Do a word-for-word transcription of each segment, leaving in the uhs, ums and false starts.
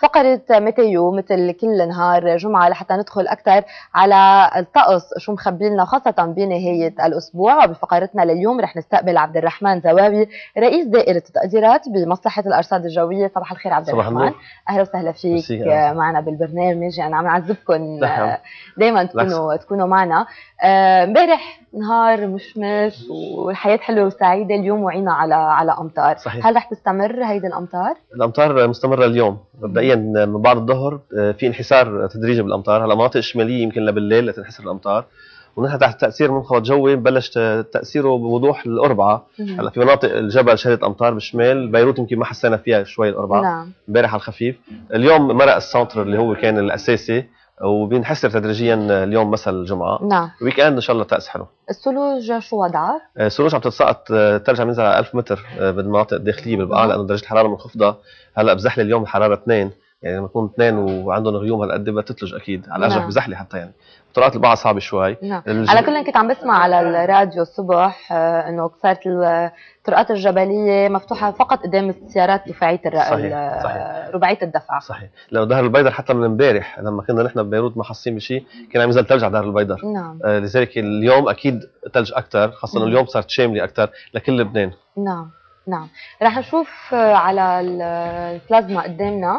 فقرة ميتيو مثل كل نهار جمعة لحتى ندخل أكثر على الطقس شو مخبي لنا خاصة بنهاية الأسبوع. وبفقرتنا لليوم رح نستقبل عبد الرحمن زواوي رئيس دائرة التقديرات بمصلحة الأرصاد الجوية. صباح الخير عبد الرحمن. أهلا وسهلا فيك معنا بالبرنامج. يعني عم نعذبكم دائما تكونوا تكونوا معنا. امبارح نهار مشمس والحياة حلوة وسعيدة، اليوم وعينا على على أمطار. صحيح. هل رح تستمر هيدي الأمطار؟ الأمطار مستمرة اليوم مبدئيا من بعد الظهر، في انحسار تدريجي بالأمطار. هلا المناطق الشمالية يمكن لبالليل لتنحسر الأمطار، ونحن تحت تأثير منخفض جوي بلش تأثيره بوضوح الأربعاء. هلا في مناطق الجبل شهدت أمطار بالشمال، بيروت يمكن ما حسينا فيها شوي الأربعاء. نعم. امبارح على الخفيف. اليوم مرق السنتر اللي هو كان الأساسي وبينحسر تدريجيا اليوم مساء الجمعة. نعم. ويك اند ان شاء الله طقس حلو. الثلوج شو وضعها؟ الثلوج عم تتساقط، الثلج عم ينزل على ألف متر بالمناطق الداخلية بالبقاع، لأنه درجة الحرارة منخفضة. هلا بزحلة اليوم الحرارة اثنين، يعني لما يكون اثنين وعندهم غيوم هالقد بدها تثلج اكيد، على الارجح بزحلة حتى. يعني طرقات البقعة صعبة شوي. نعم. الج... على كل كنت عم بسمع على الراديو الصبح آه انه صارت الطرقات الجبلية مفتوحة فقط قدام السيارات دفاعية الر... صحيح. صحيح. رباعية الدفع. صحيح. لو دهر البيضر حتى من امبارح لما كنا نحن ببيروت ما حاسين بشيء، كان عم ينزل ثلج على دهر البيضر. نعم. آه لذلك اليوم اكيد ثلج اكثر، خاصة انه اليوم صارت شاملة اكثر لكل لبنان. نعم. نعم. رح نشوف على البلازما قدامنا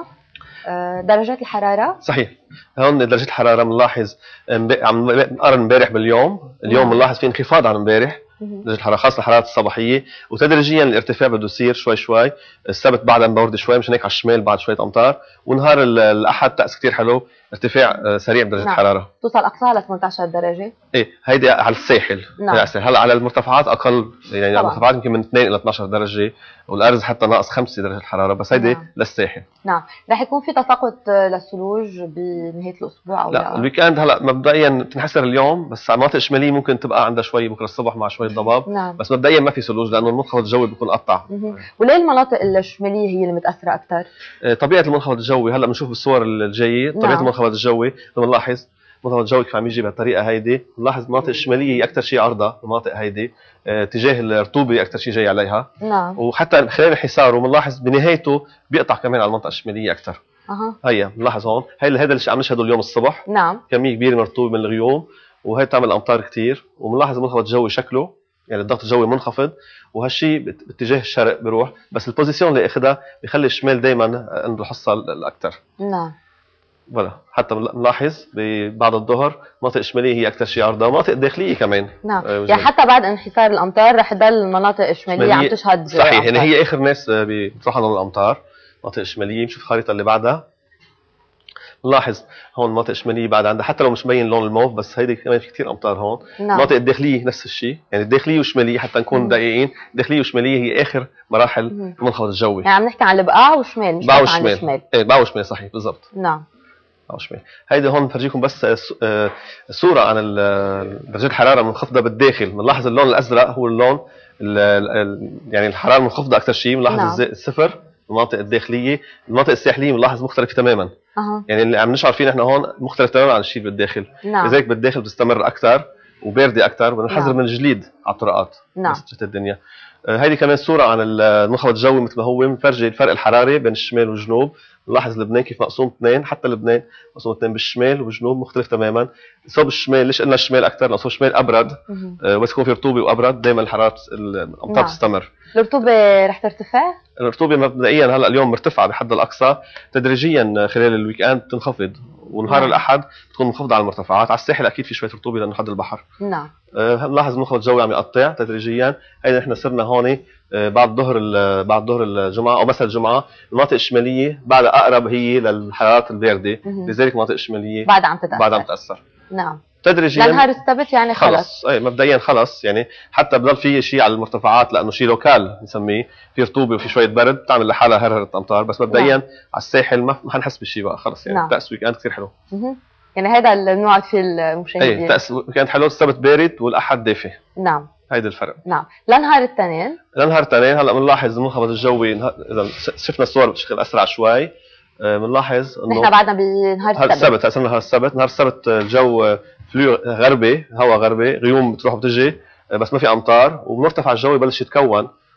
درجات الحرارة. صحيح. هون درجة الحرارة بنلاحظ عم نقارن امبارح باليوم، اليوم بنلاحظ في انخفاض عن امبارح درجة الحرارة خاصة الحرارات الصباحية، وتدريجيا الارتفاع بده يصير شوي شوي. السبت بعدها مبرد شوي، مشان هيك على الشمال بعد شوية أمطار، ونهار الأحد طقس كثير حلو، ارتفاع سريع بدرجة نعم. الحرارة توصل أقصاها ل ثمانية عشر درجة. ايه هيدي على الساحل. نعم. هلا على المرتفعات أقل، يعني على المرتفعات يمكن من اثنين إلى اثني عشر درجة، والأرز حتى ناقص خمسة درجة الحرارة، بس هيدي نعم. للساحل. نعم. رح يكون في تساقط للثلوج بنهاية الأسبوع أو لا, لا؟ الويكند هلا مبدئيا تنحسر اليوم، بس على المناطق الشمالية ممكن تبقى عندها شوي بكره الصبح مع شوية ضباب. نعم. بس مبدئيا ما في ثلوج لأنه المنخفض الجوي بيكون قطع. وليه المناطق الشمالية هي اللي متأثرة أكثر؟ طبيعة المنخفض الجوي هلا بنشوف بالصور الجاية. طبيعة نعم. المنخفض الجوي بنلاحظ المنخفض الجوي كيف عم يجي بهالطريقة هيدي، بنلاحظ المناطق الشمالية هي أكثر شيء عرضة، المناطق هيدي اتجاه الرطوبة أكثر شيء جاي عليها. نعم. وحتى خلال انحساره بنلاحظ بنهايته بيقطع كمان على المنطقة الشمالية أكثر. أها. هيا بنلاحظ هون هي هذا اللي عم نشهده اليوم الصبح. نعم. كمية كبيرة من الرطوبة من الغيوم، وهي بتعمل أمطار كثير، وبنلاحظ المنخفض الجوي شكله يعني الضغط الجوي منخفض، وهالشيء باتجاه الشرق بيروح، بس البوزيشن اللي اخذها بيخلي الشمال دائما عنده الحصه الاكثر. نعم. ولا حتى بنلاحظ ببعد الظهر المناطق الشماليه هي اكثر شيء عرضه، ومناطق داخليه كمان. نعم. آه يعني حتى بعد انحسار الامطار رح تضل المناطق الشماليه عم تشهد. صحيح. أمطار. يعني هي اخر ناس بتروح لهم الامطار، المناطق الشماليه. نشوف الخريطه اللي بعدها، نلاحظ هون المناطق الشماليه بعد عندها حتى لو مش مبين لون الموف، بس هيدي كمان في كثير امطار هون. نعم. المناطق الداخليه نفس الشيء، يعني الداخليه والشماليه حتى نكون دقيقين، الداخليه والشماليه هي اخر مراحل المنخفض الجوي. يعني عم نحكي عن البقاع والشمال مش عن الشمال. ايه بقاع وشمال صحيح بالضبط. نعم. بقاع وشمال. هيدي هون بفرجيكم بس صوره عن درجات الحراره المنخفضه بالداخل. بنلاحظ اللون الازرق هو اللون يعني الحراره المنخفضه اكثر شيء. بنلاحظ نعم. الصفر المناطق الداخليه، المناطق الساحليه بنلاحظ مختلفه تماما. أه. يعني اللي عم نشعر فيه نحن هون مختلف تماما عن الشيء بالداخل. نعم. لذلك بالداخل بتستمر اكثر وبارده اكثر، وبنحذر نعم. من الجليد على الطرقات. نعم. بس الدنيا. آه هيدي كمان صوره عن المنخفض الجوي مثل ما هو، بنفرجي الفرق الحراري بين الشمال والجنوب. نلاحظ لبنان كيف مقسوم اثنين، حتى لبنان مقسوم اثنين بالشمال وبالجنوب مختلف تماما. صوب الشمال ليش قلنا الشمال اكثر؟ لانه صوب الشمال ابرد. آه بس يكون في رطوبه وابرد دائما الحراره الامطار نعم. تستمر. الرطوبه رح ترتفع؟ الرطوبه مبدئيا هلا اليوم مرتفعه بحد الاقصى، تدريجيا خلال الويك اند تنخفض، ونهار نعم. الاحد تكون منخفضه على المرتفعات. على الساحل اكيد في شويه رطوبه لانه حد البحر. نعم. آه نلاحظ المنخفض الجوي عم يقطع تدريجيا. هيدا نحن صرنا هون آه بعد ظهر بعد ظهر الجمعه او مساء الجمعه، المناطق الشماليه بعدها اقرب هي للحرارات البارده، لذلك المناطق الشماليه بعد عم تتاثر بعد عم تتاثر. نعم. تدريجيا لنهار السبت يعني خلص. خلص اي مبدئيا خلص، يعني حتى بضل في شيء على المرتفعات لانه شيء لوكال بنسميه، في رطوبه وفي شويه برد بتعمل لحالها هرهره امطار، بس مبدئيا نعم. على الساحل ما حنحس بشيء بقى خلص. يعني نعم. طقس ويك اند كثير حلو. اها يعني هذا النوع في المشاهدين. اي طقس ويك اند حلو، السبت بارد والاحد دافي. نعم. هيدا الفرق. نعم. لنهار الاثنين لنهار الاثنين هلا بنلاحظ المنخفض الجوي، اذا شفنا الصور بشكل اسرع شوي بنلاحظ انه نحن بعدنا بنهار السبت. السبت هسه نهار السبت، نهار السبت الجو فلو غربي، هواء غربي، غيوم بتروح وبتجي بس ما في امطار، وبمرتفع الجو يبلش يتكون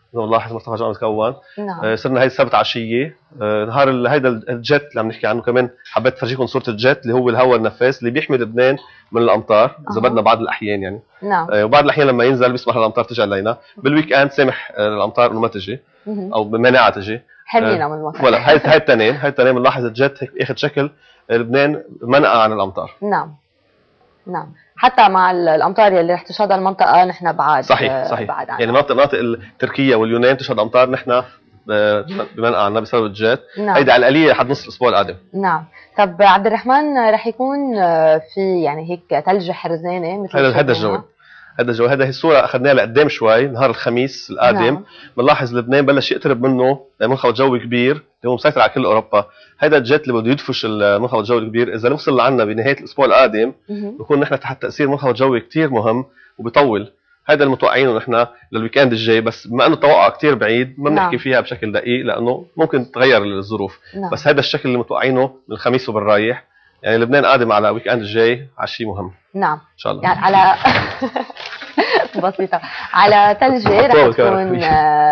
زي ما نلاحظ مرتفع جو عم يتكون. نعم. آه صرنا هيدي السبت عشيه. آه نهار هيدا الجت اللي عم نحكي عنه كمان حبيت فرجيكم صوره الجت اللي هو الهواء النفاث اللي بيحمي لبنان من الامطار اذا بدنا بعض الاحيان يعني. نعم. آه وبعض الاحيان لما ينزل بيسمح للامطار تجي علينا. بالويك اند سامح آه الامطار انه ما تجي او بمناعه تجي. حمينا من المطر. ولا هاي هاي التنين هاي التنين بنلاحظ الجت هيك اخذ شكل لبنان منأى عن الامطار. نعم. نعم. حتى مع الامطار يلي رح تشهدها المنطقه نحن بعد. صحيح صحيح. بعد يعني مناطق مناطق تركيا واليونان تشهد امطار نحن بمنأى عنا بسبب الجت. نعم. هيدي على القليله لحد نص الاسبوع القادم. نعم. طب عبد الرحمن رح يكون في يعني هيك ثلج حرزانه مثل هذا هذا الجو هذا الجو هذا هي الصوره اخذناها لقدام شوي نهار الخميس القادم. بنلاحظ نعم. لبنان بلش يقترب منه منخفض جوي كبير اللي هو مسيطر على كل اوروبا. هذا الجت اللي بده يدفش المنخفض الجوي الكبير اذا وصل لعنا بنهايه الاسبوع القادم بنكون نحن تحت تاثير منخفض جوي كثير مهم وبيطول. هذا المتوقعينه نحن للويكاند الجاي بس بما انه التوقع كثير بعيد ما بنحكي نعم. فيها بشكل دقيق لانه ممكن تتغير الظروف. نعم. بس هذا الشكل اللي متوقعينه من الخميس وبالرايح يعني لبنان قادم على ويكاند الجاي على شيء مهم. نعم ان شاء الله يعني على بسيطة على ثلجة رح تكون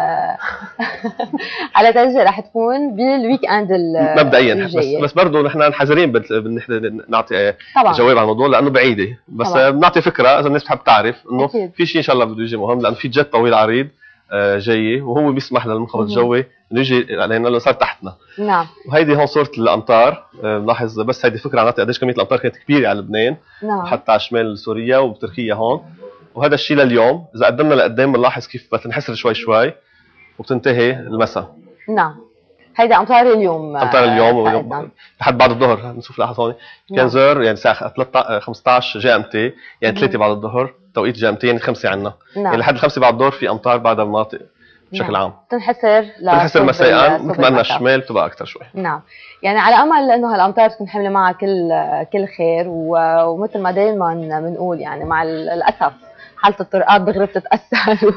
على ثلجة رح تكون بالويك اند مبدئيا. بس بس برضه نحن حذرين نحن نعطي جواب على الموضوع لانه بعيدة بس طبعا. بنعطي فكرة اذا الناس بتحب تعرف انه في شيء ان شاء الله بده يجي مهم لانه في جت طويل عريض جاي وهو بيسمح للمنخفض الجوي انه يجي لانه صار تحتنا. نعم. وهيدي هون صورة الامطار بنلاحظ بس هيدي فكرة نعطي قديش كمية الامطار كانت كبيرة على لبنان. نعم. حتى على شمال سوريا وبتركيا هون. وهذا الشيء لليوم اذا قدمنا لقدام بنلاحظ كيف بتنحسر شوي شوي وبتنتهي المساء. نعم. هيدا امطار اليوم. امطار اليوم لحد بعد الظهر بنشوف لحظه هون خمسة يعني الساعه خمسطعش جي ام تي يعني ثلاثة بعد الظهر توقيت جي ام تي يعني خمسة عندنا. نعم. يعني لحد خمسة بعد الظهر في امطار بعد المناطق بشكل نعم. عام. تنحسر تنحسر مساء مثل ما قلنا الشمال بتبقى اكثر شوي. نعم. يعني على امل انه هالامطار تكون حامله معها كل كل خير ومثل ما دائما بنقول يعني مع الاسف حالة الطرقات دغري بتتأثر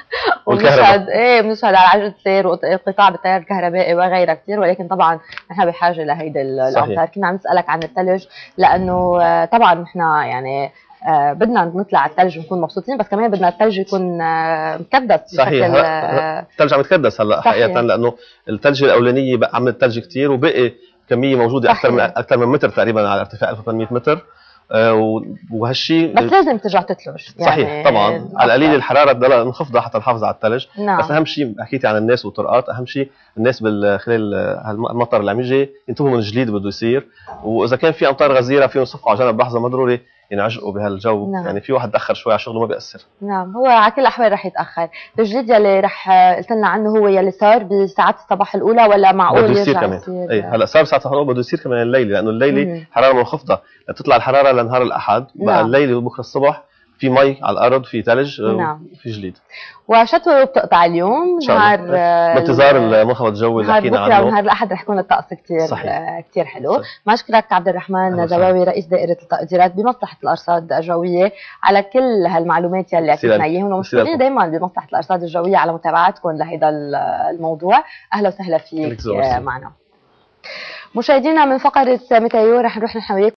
وبنشهد ايه بنشهد على عجلة سير وانقطاع بالتيار الكهربائي وغيرها كثير ولكن طبعا نحن بحاجة لهيدي الأمطار. كنا عم نسألك عن الثلج لأنه طبعا نحن يعني آه بدنا نطلع على الثلج ونكون مبسوطين بس كمان بدنا الثلج يكون آه مكدس. صحيح. الثلج عم يتكدس هلا حقيقة لأنه الثلج الأولانية عملت ثلج كثير وبقي كمية موجودة أكثر من أكثر من متر تقريبا على ارتفاع ألف وثمانمئة متر. آه وهالشيء بس لازم ترجع تثلج يعني. صحيح طبعا على القليل الحراره تضل منخفضه حتى نحافظ على الثلج. نعم. بس اهم شيء حكيتي عن الناس والطرقات اهم شيء الناس خلال المطر اللي عم يجي ينتبهوا من الجليد بده يصير واذا كان في امطار غزيره فيهم يصفوا على جنب لحظه ما ضروري ينعجقوا بهالجو. نعم. يعني في واحد تاخر شوي على شغله ما بيأثر. نعم هو على كل الاحوال رح يتاخر. الجليد يلي رح قلت لنا عنه هو يلي صار بساعات الصباح الاولى ولا معقول بده يصير كمان؟ اي هلا صار ساعات الصباح بده يصير كمان الليلي لانه الليلي حراره منخفضه لتطلع الحراره لنهار الاحد. بقى نعم. الليلي وبكره الصبح في مي على الارض في ثلج. نعم. في جليد وشتوى بتقطع اليوم نهار بانتظار المنخفض الجوي اللي حكينا عنه. نهار الاحد رح يكون الطقس كثير كثير حلو. مشكورك عبد الرحمن زواوي رئيس دائره التقديرات بمصلحه الارصاد الجويه على كل هالمعلومات يلي اعطيتنا اياهم ومشكورين دائما بمصلحه الارصاد الجويه على متابعتكم لهذا الموضوع. اهلا وسهلا فيك معنا. مشاهدينا من فقره ميتيو رح نروح نحن